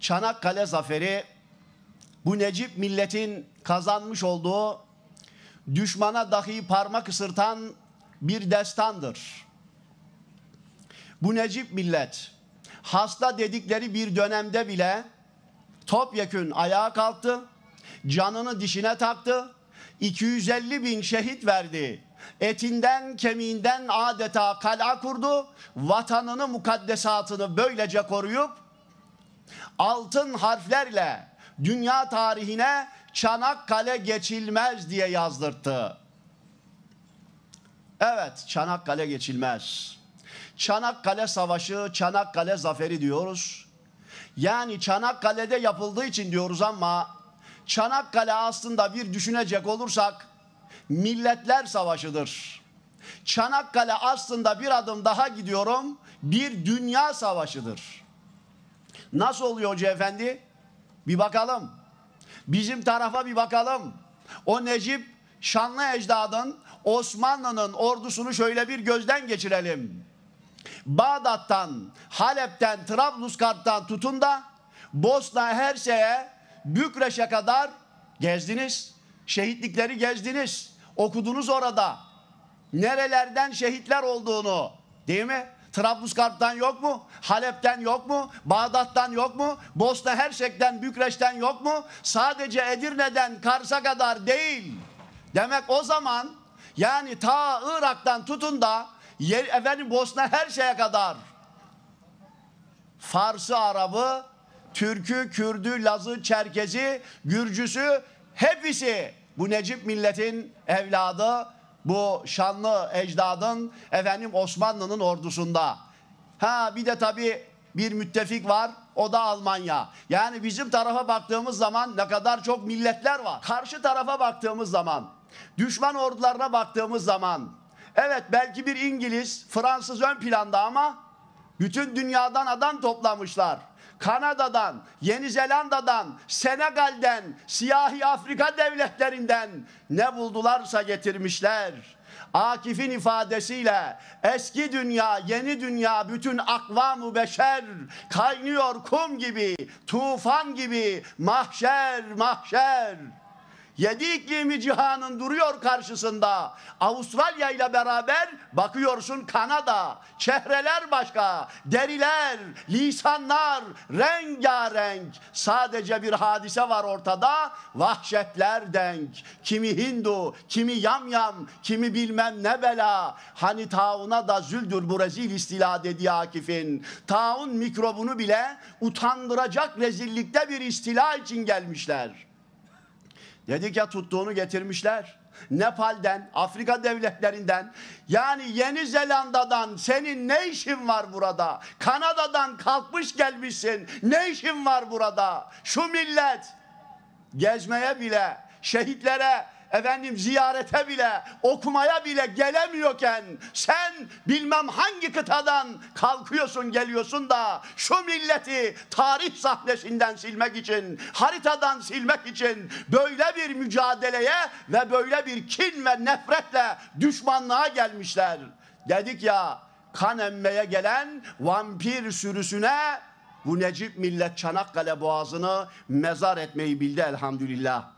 Çanakkale Zaferi, bu Necip milletin kazanmış olduğu, düşmana dahi parmak ısırtan bir destandır. Bu Necip millet, hasta dedikleri bir dönemde bile topyekün ayağa kalktı, canını dişine taktı, 250 bin şehit verdi. Etinden kemiğinden adeta kala kurdu, vatanını mukaddesatını böylece koruyup altın harflerle dünya tarihine Çanakkale geçilmez diye yazdırttı. Evet, Çanakkale geçilmez. Çanakkale Savaşı, Çanakkale Zaferi diyoruz. Yani Çanakkale'de yapıldığı için diyoruz ama Çanakkale aslında bir düşünecek olursak Milletler Savaşı'dır. Çanakkale aslında bir adım daha gidiyorum, bir dünya savaşıdır. Nasıl oluyor Hoca Efendi? Bir bakalım. Bizim tarafa bir bakalım. O Necip şanlı ecdadın, Osmanlı'nın ordusunu şöyle bir gözden geçirelim. Bağdat'tan, Halep'ten, Trablusgarp'tan tutun da Bosna Hersek'e, Bükreş'e kadar gezdiniz. Şehitlikleri gezdiniz. Okudunuz orada. Nerelerden şehitler olduğunu, değil mi? Trablusgarp'tan yok mu? Halep'ten yok mu? Bağdat'tan yok mu? Bosna Hersek'ten, Bükreş'ten yok mu? Sadece Edirne'den Kars'a kadar değil. Demek o zaman yani ta Irak'tan tutun da Bosna Hersek'e kadar Farsı, Arabı, Türk'ü, Kürd'ü, Laz'ı, Çerkez'i, Gürcüsü hepsi bu Necip milletin evladı, bu şanlı ecdadın Osmanlı'nın ordusunda. Bir de tabii bir müttefik var, o da Almanya. Yani bizim tarafa baktığımız zaman ne kadar çok milletler var. Karşı tarafa baktığımız zaman, düşman ordularına baktığımız zaman, evet belki bir İngiliz, Fransız ön planda ama bütün dünyadan adam toplamışlar. Kanada'dan, Yeni Zelanda'dan, Senegal'den, siyahi Afrika devletlerinden ne buldularsa getirmişler. Akif'in ifadesiyle eski dünya, yeni dünya, bütün akvam-ı beşer kaynıyor kum gibi, tufan gibi, mahşer, mahşer. 7 iklimi cihanın duruyor karşısında. Avustralya ile beraber bakıyorsun Kanada. Çehreler başka, deriler, lisanlar rengarenk. Sadece bir hadise var ortada. Vahşetler denk. Kimi Hindu, kimi yamyam, kimi bilmem ne bela. Hani tauna da züldür bu rezil istila dedi Akif'in. Taun mikrobunu bile utandıracak rezillikte bir istila için gelmişler. Dedik ya tuttuğunu getirmişler. Nepal'den, Afrika devletlerinden, yani Yeni Zelanda'dan senin ne işin var burada? Kanada'dan kalkmış gelmişsin. Ne işin var burada? Şu millet gezmeye bile, şehitlere, ziyarete bile, okumaya bile gelemiyorken sen bilmem hangi kıtadan kalkıyorsun geliyorsun da şu milleti tarih sahnesinden silmek için, haritadan silmek için böyle bir mücadeleye ve böyle bir kin ve nefretle düşmanlığa gelmişler. Dedik ya, kan emmeye gelen vampir sürüsüne bu Necip millet Çanakkale Boğazı'nı mezar etmeyi bildi elhamdülillah.